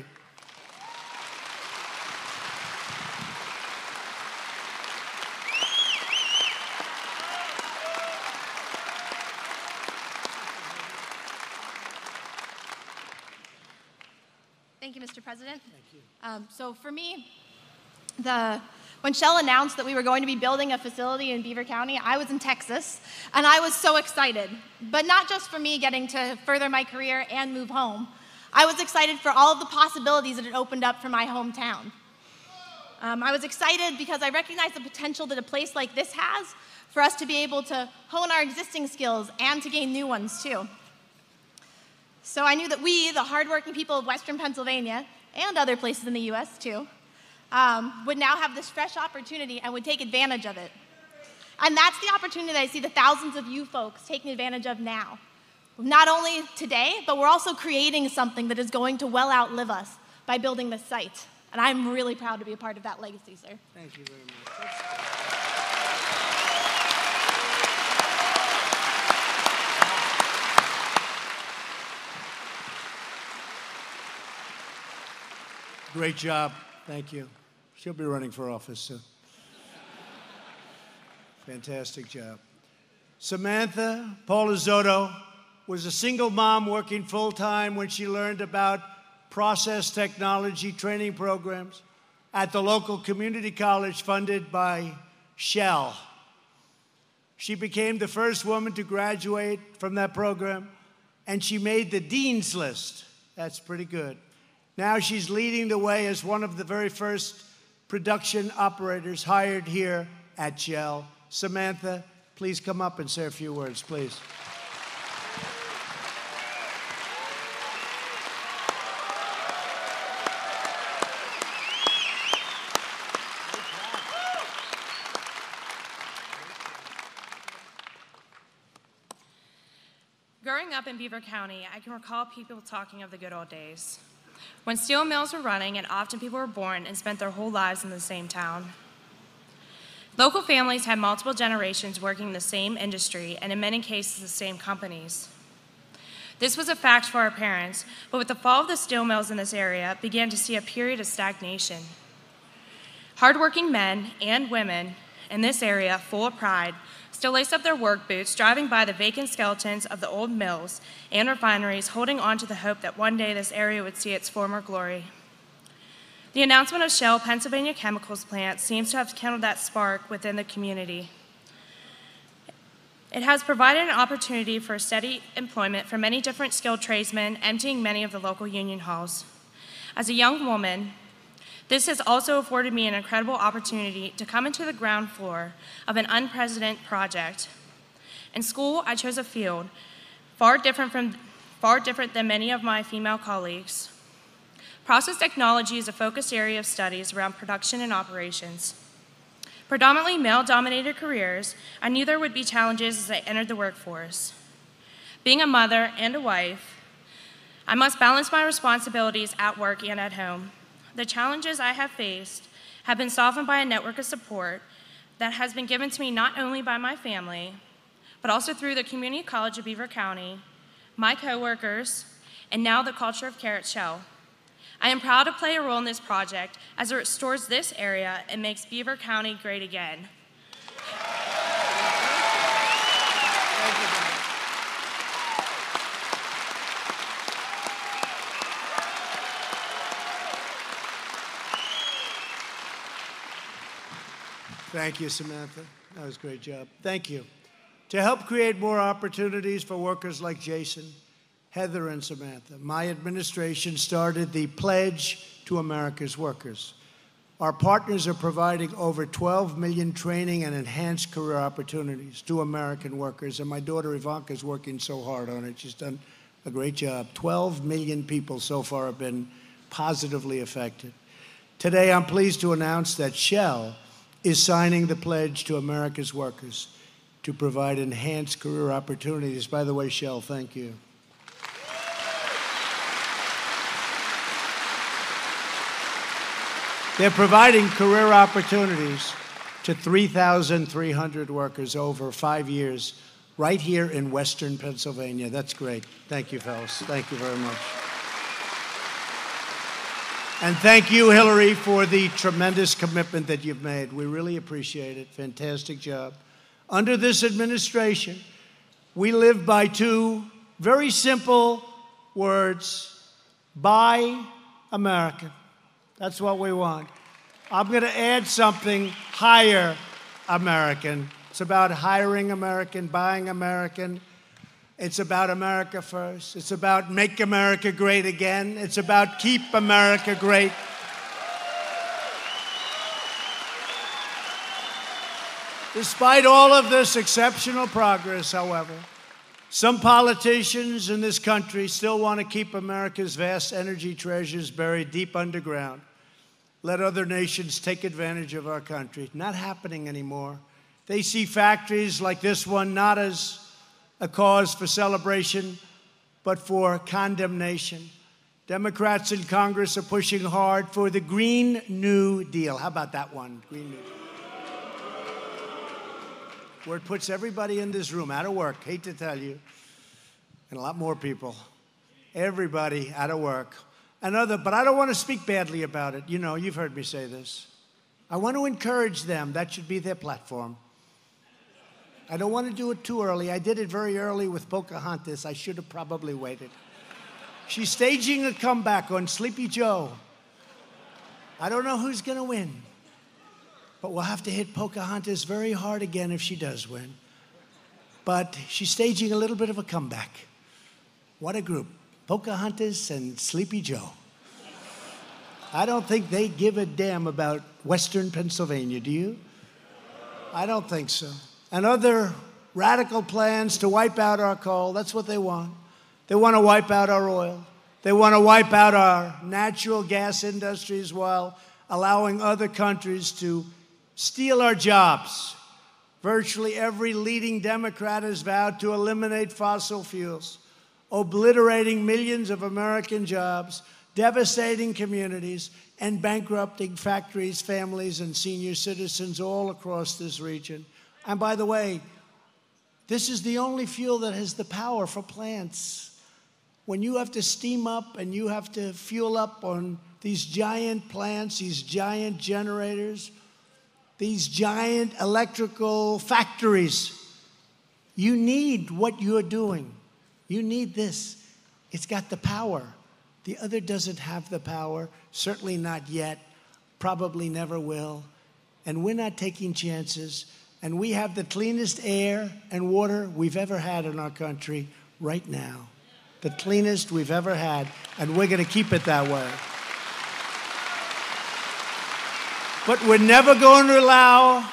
Thank you, Mr. President. Thank you. So for me, when Shell announced that we were going to be building a facility in Beaver County, I was in Texas, and I was so excited. But not just for me getting to further my career and move home. I was excited for all of the possibilities that it opened up for my hometown. I was excited because I recognized the potential that a place like this has for us to be able to hone our existing skills and to gain new ones, too. So I knew that we, the hardworking people of Western Pennsylvania, and other places in the U.S. too, would now have this fresh opportunity and would take advantage of it. And that's the opportunity that I see the thousands of you folks taking advantage of now. Not only today, but we're also creating something that is going to well outlive us by building this site. And I'm really proud to be a part of that legacy, sir. Thank you very much. Great job. Thank you. She'll be running for office soon. Fantastic job. Samantha Paulizotto was a single mom working full-time when she learned about process technology training programs at the local community college funded by Shell. She became the first woman to graduate from that program, and she made the dean's list. That's pretty good. Now she's leading the way as one of the very first production operators hired here at Shell. Samantha, please come up and say a few words, please. Growing up in Beaver County, I can recall people talking of the good old days, when steel mills were running and often people were born and spent their whole lives in the same town. Local families had multiple generations working in the same industry and in many cases the same companies. This was a fact for our parents, but with the fall of the steel mills in this area, began to see a period of stagnation. Hardworking men and women in this area, full of pride, still lace up their work boots, driving by the vacant skeletons of the old mills and refineries, holding on to the hope that one day this area would see its former glory. The announcement of Shell Pennsylvania Chemicals plant seems to have kindled that spark within the community. It has provided an opportunity for steady employment for many different skilled tradesmen, emptying many of the local union halls. As a young woman, this has also afforded me an incredible opportunity to come into the ground floor of an unprecedented project. In school, I chose a field far different than many of my female colleagues. Process technology is a focused area of studies around production and operations. Predominantly male-dominated careers, I knew there would be challenges as I entered the workforce. Being a mother and a wife, I must balance my responsibilities at work and at home. The challenges I have faced have been softened by a network of support that has been given to me not only by my family, but also through the Community College of Beaver County, my coworkers, and now the culture of care at Shell. I am proud to play a role in this project as it restores this area and makes Beaver County great again. Thank you, Samantha. That was a great job. Thank you. To help create more opportunities for workers like Jason, Heather, and Samantha, my administration started the Pledge to America's Workers. Our partners are providing over 12 million training and enhanced career opportunities to American workers, and my daughter Ivanka is working so hard on it. She's done a great job. 12 million people so far have been positively affected. Today, I'm pleased to announce that Shell is signing the Pledge to America's Workers to provide enhanced career opportunities. By the way, Shell, thank you. They're providing career opportunities to 3,300 workers over 5 years right here in Western Pennsylvania. That's great. Thank you, fellas. Thank you very much. And thank you, Hillary, for the tremendous commitment that you've made. We really appreciate it. Fantastic job. Under this administration, we live by two very simple words: Buy American. That's what we want. I'm going to add something: Hire American. It's about hiring American, buying American. It's about America first. It's about make America great again. It's about keep America great. Despite all of this exceptional progress, however, some politicians in this country still want to keep America's vast energy treasures buried deep underground. Let other nations take advantage of our country. Not happening anymore. They see factories like this one not as a cause for celebration, but for condemnation. Democrats in Congress are pushing hard for the Green New Deal. How about that one? Green New Deal. Where it puts everybody in this room out of work, hate to tell you, and a lot more people. Everybody out of work. But I don't want to speak badly about it. You know, you've heard me say this. I want to encourage them. That should be their platform. I don't want to do it too early. I did it very early with Pocahontas. I should have probably waited. She's staging a comeback on Sleepy Joe. I don't know who's going to win, but we'll have to hit Pocahontas very hard again if she does win. But she's staging a little bit of a comeback. What a group. Pocahontas and Sleepy Joe. I don't think they give a damn about Western Pennsylvania, do you? I don't think so. And other radical plans to wipe out our coal, that's what they want. They want to wipe out our oil. They want to wipe out our natural gas industries while allowing other countries to steal our jobs. Virtually every leading Democrat has vowed to eliminate fossil fuels, obliterating millions of American jobs, devastating communities, and bankrupting factories, families, and senior citizens all across this region. And by the way, this is the only fuel that has the power for plants. When you have to steam up and you have to fuel up on these giant plants, these giant generators, these giant electrical factories, you need what you're doing. You need this. It's got the power. The other doesn't have the power, certainly not yet, probably never will. And we're not taking chances. And we have the cleanest air and water we've ever had in our country right now. The cleanest we've ever had, and we're going to keep it that way. But we're never going to allow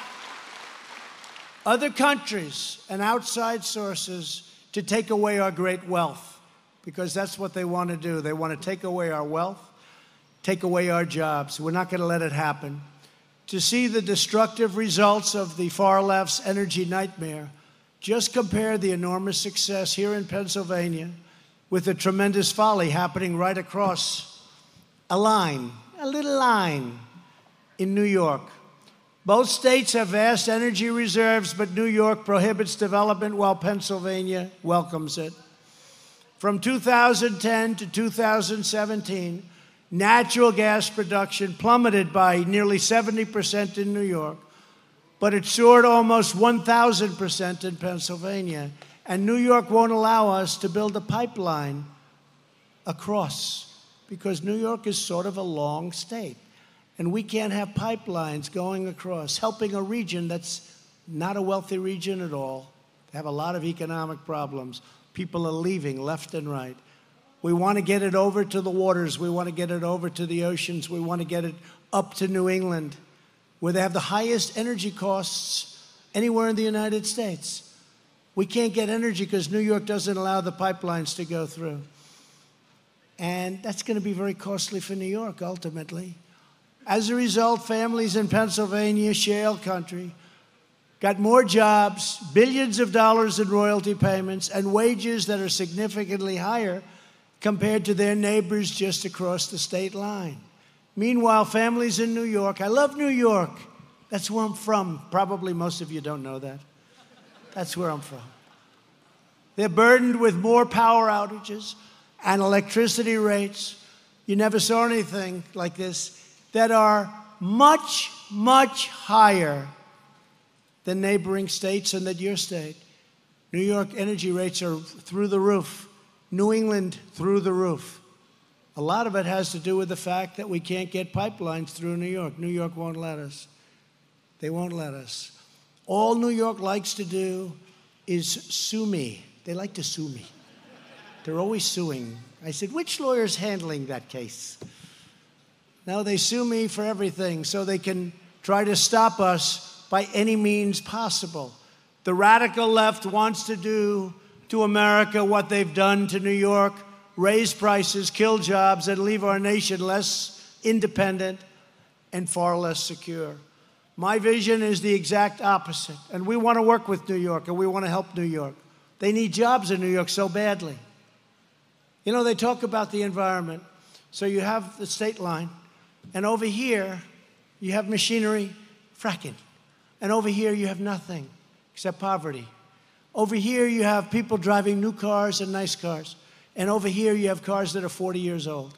other countries and outside sources to take away our great wealth, because that's what they want to do. They want to take away our wealth, take away our jobs. We're not going to let it happen. To see the destructive results of the far left's energy nightmare, just compare the enormous success here in Pennsylvania with the tremendous folly happening right across a line, a little line in New York. Both states have vast energy reserves, but New York prohibits development while Pennsylvania welcomes it. From 2010 to 2017, natural gas production plummeted by nearly 70% in New York, but it soared almost 1,000% in Pennsylvania. And New York won't allow us to build a pipeline across, because New York is sort of a long state. And we can't have pipelines going across, helping a region that's not a wealthy region at all. They have a lot of economic problems. People are leaving left and right. We want to get it over to the waters. We want to get it over to the oceans. We want to get it up to New England, where they have the highest energy costs anywhere in the United States. We can't get energy because New York doesn't allow the pipelines to go through. And that's going to be very costly for New York, ultimately. As a result, families in Pennsylvania, shale country, got more jobs, billions of dollars in royalty payments, and wages that are significantly higher compared to their neighbors just across the state line. Meanwhile, families in New York, I love New York. That's where I'm from. Probably most of you don't know that. That's where I'm from. They're burdened with more power outages and electricity rates. You never saw anything like this, that are much, much higher than neighboring states and than your state. New York energy rates are through the roof. New England, through the roof. A lot of it has to do with the fact that we can't get pipelines through New York. New York won't let us. They won't let us. All New York likes to do is sue me. They like to sue me. They're always suing. I said, which lawyer's handling that case? No, they sue me for everything, so they can try to stop us by any means possible. The radical left wants to do to America what they've done to New York, raise prices, kill jobs, and leave our nation less independent and far less secure. My vision is the exact opposite, and we want to work with New York, and we want to help New York. They need jobs in New York so badly. You know, they talk about the environment. So you have the state line, and over here, you have machinery, fracking. And over here, you have nothing except poverty. Over here, you have people driving new cars and nice cars. And over here, you have cars that are 40 years old.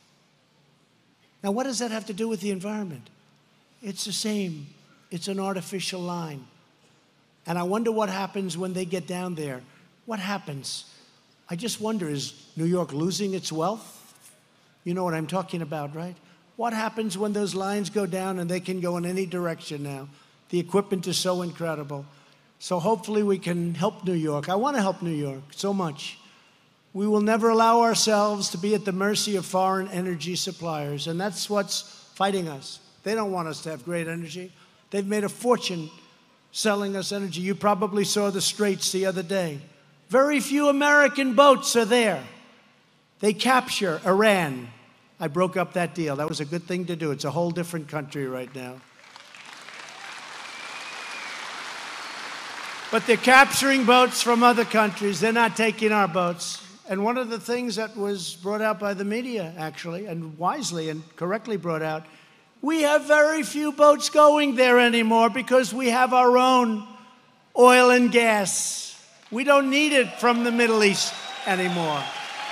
Now, what does that have to do with the environment? It's the same. It's an artificial line. And I wonder what happens when they get down there. What happens? I just wonder, is New York losing its wealth? You know what I'm talking about, right? What happens when those lines go down and they can go in any direction now? The equipment is so incredible. So hopefully we can help New York. I want to help New York so much. We will never allow ourselves to be at the mercy of foreign energy suppliers, and that's what's fighting us. They don't want us to have great energy. They've made a fortune selling us energy. You probably saw the Straits the other day. Very few American boats are there. They capture Iran. I broke up that deal. That was a good thing to do. It's a whole different country right now. But they're capturing boats from other countries. They're not taking our boats. And one of the things that was brought out by the media, actually, and wisely and correctly brought out, we have very few boats going there anymore because we have our own oil and gas. We don't need it from the Middle East anymore.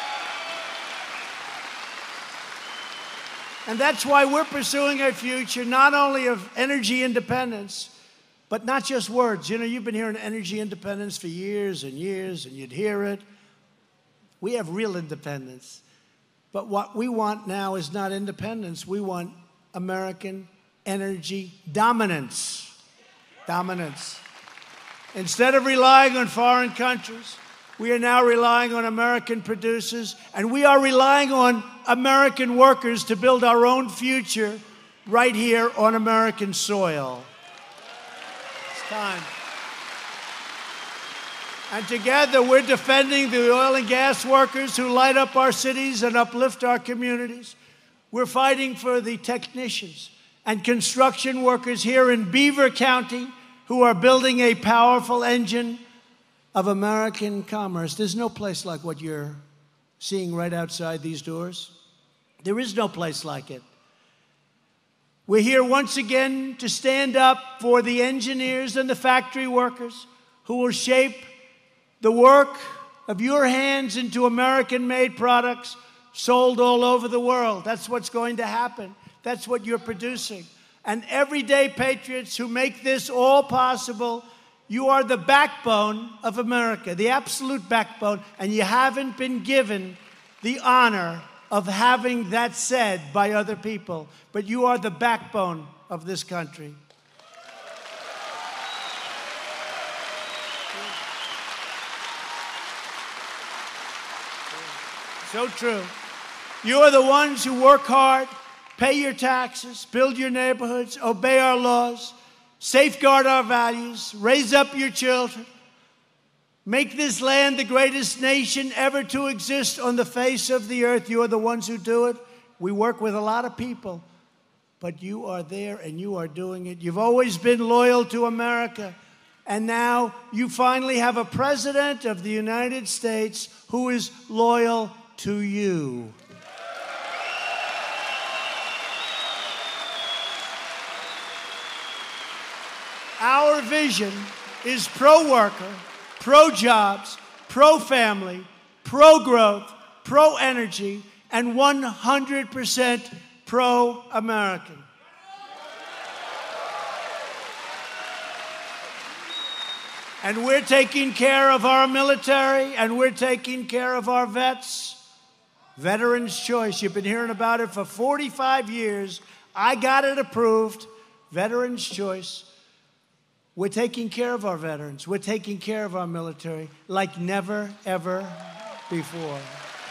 And that's why we're pursuing a future not only of energy independence, but not just words. You know, you've been hearing energy independence for years and years, and you'd hear it. We have real independence. But what we want now is not independence. We want American energy dominance. Dominance. Instead of relying on foreign countries, we are now relying on American producers, and we are relying on American workers to build our own future right here on American soil. It's time. And together, we're defending the oil and gas workers who light up our cities and uplift our communities. We're fighting for the technicians and construction workers here in Beaver County who are building a powerful engine of American commerce. There's no place like what you're seeing right outside these doors. There is no place like it. We're here once again to stand up for the engineers and the factory workers who will shape the work of your hands into American-made products sold all over the world. That's what's going to happen. That's what you're producing. And everyday patriots who make this all possible, you are the backbone of America, the absolute backbone, and you haven't been given the honor of having that said by other people, but you are the backbone of this country. So true. You are the ones who work hard, pay your taxes, build your neighborhoods, obey our laws, safeguard our values, raise up your children, make this land the greatest nation ever to exist on the face of the earth. You are the ones who do it. We work with a lot of people, but you are there and you are doing it. You've always been loyal to America, and now you finally have a president of the United States who is loyal to you. Our vision is pro-worker, pro-jobs, pro-family, pro-growth, pro-energy, and 100% pro-American. And we're taking care of our military, and we're taking care of our vets. Veterans' Choice, you've been hearing about it for 45 years. I got it approved. Veterans' Choice. We're taking care of our veterans. We're taking care of our military like never, ever before.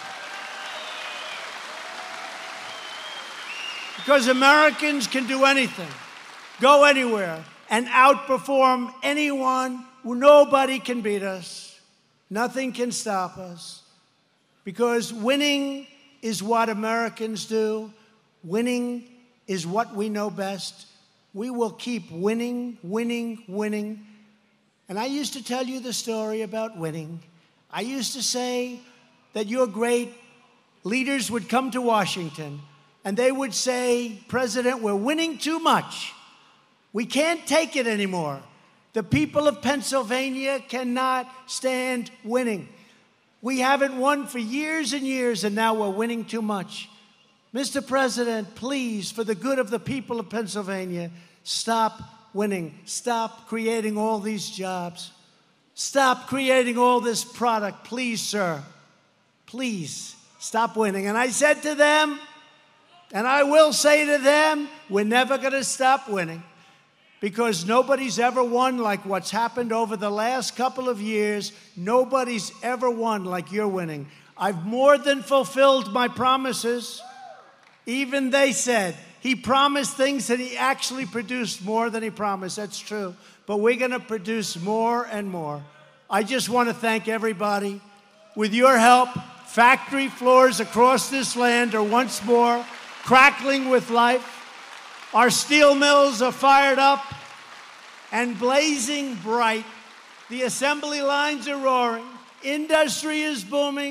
Because Americans can do anything, go anywhere, and outperform anyone. Nobody can beat us. Nothing can stop us. Because winning is what Americans do. Winning is what we know best. We will keep winning, winning, winning. And I used to tell you the story about winning. I used to say that your great leaders would come to Washington and they would say, President, we're winning too much. We can't take it anymore. The people of Pennsylvania cannot stand winning. We haven't won for years and years, and now we're winning too much. Mr. President, please, for the good of the people of Pennsylvania, stop winning. Stop creating all these jobs. Stop creating all this product. Please, sir. Please, stop winning. And I said to them, and I will say to them, we're never going to stop winning. Because nobody's ever won like what's happened over the last couple of years. Nobody's ever won like you're winning. I've more than fulfilled my promises. Even they said he promised things and he actually produced more than he promised. That's true. But we're going to produce more and more. I just want to thank everybody. With your help, factory floors across this land are once more crackling with life. Our steel mills are fired up and blazing bright. The assembly lines are roaring. Industry is booming.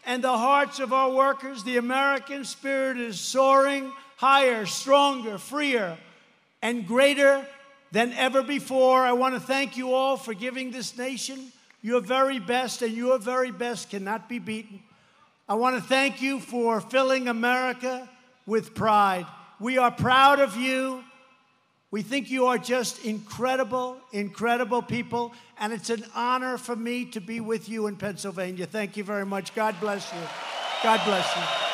and the hearts of our workers. The American spirit is soaring higher, stronger, freer, and greater than ever before. I want to thank you all for giving this nation your very best, and your very best cannot be beaten. I want to thank you for filling America with pride. We are proud of you. We think you are just incredible, incredible people, and it's an honor for me to be with you in Pennsylvania. Thank you very much. God bless you. God bless you.